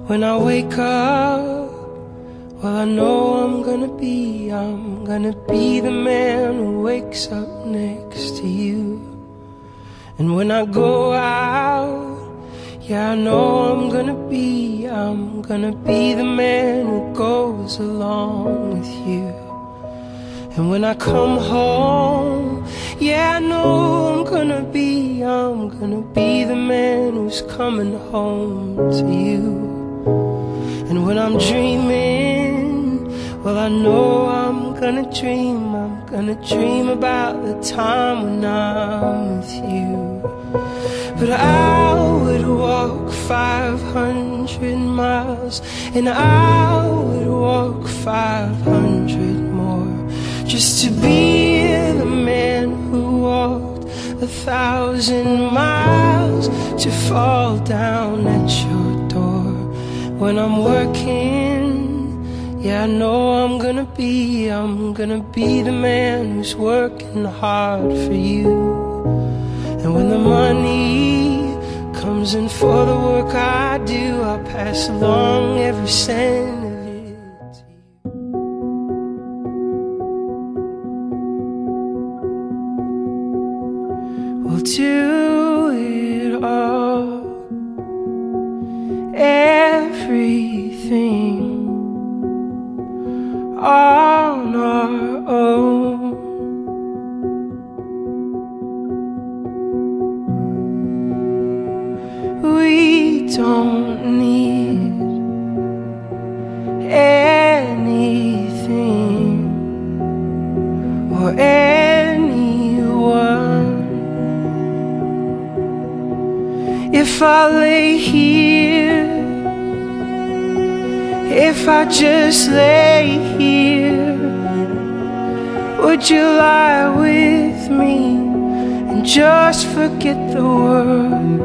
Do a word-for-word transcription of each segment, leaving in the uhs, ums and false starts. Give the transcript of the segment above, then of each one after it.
When I wake up, well, I know I'm gonna be, I'm gonna be the man who wakes up next to you. And when I go out, yeah, I know I'm gonna be, I'm gonna be the man who goes along with you. And when I come home, yeah, I know I'm gonna be, I'm gonna be the man who's coming home to you. And when I'm dreaming, well, I know I'm gonna dream, I'm gonna dream about the time when I'm with you. But I would walk five hundred miles, and I would walk five hundred more, just to be the man who walked a thousand miles, to fall down at your door. When I'm working, yeah, I know I'm gonna be, I'm gonna be the man who's working hard for you. And when the money comes in for the work I do, I'll pass along every cent of it to you. We'll do it all, everything on our own. We don't need anything or anyone. If I lay here, if I just lay here, would you lie with me and just forget the world?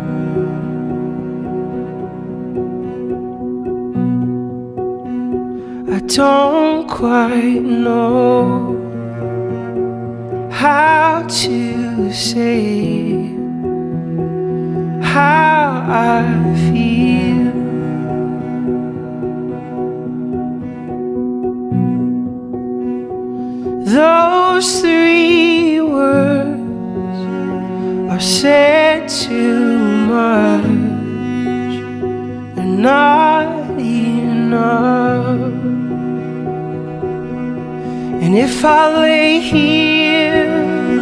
I don't quite know how to say how I feel. Those three words are said too much and not enough. And if I lay here,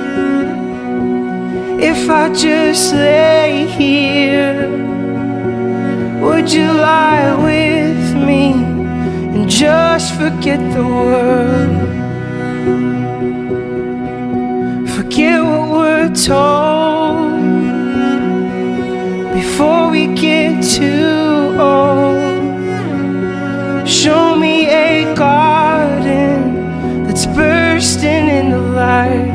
if I just lay here, would you lie with me and just forget the world? Forget what we're told before we get too old. Show me a garden that's bursting into life.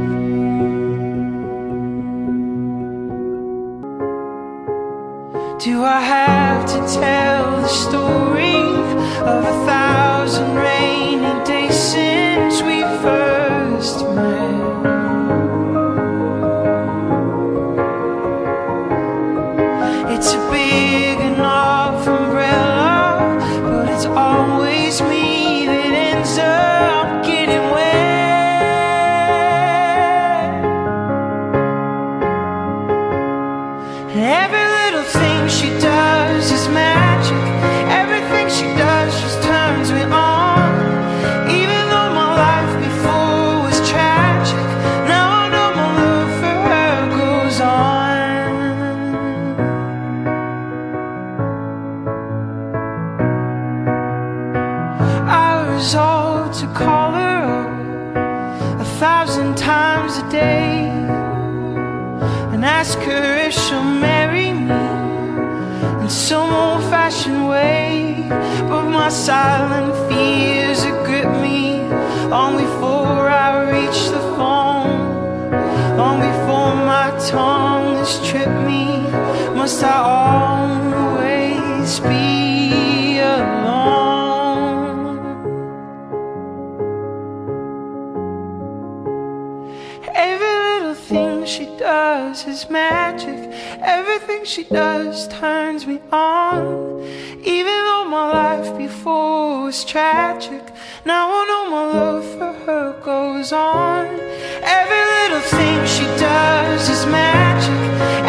Do I have to tell the story of a thousand rainy days since we first met? It's a big enough umbrella, but it's always me that ends up getting wet. And every little thing she does is magic. Everything she does just turns me on. Even though my life before was tragic, now I know my love for her goes on. I resolved to call her up a thousand times a day and ask her if she'll marry me in some old-fashioned way. But my silent fears had gripped me long before I reached the phone, long before my tongue has tripped me. Must I always be alone? Every little thing she does is magic. Everything she does turns me on. Even though my life before was tragic, now I know my love for her goes on. Every little thing she does is magic.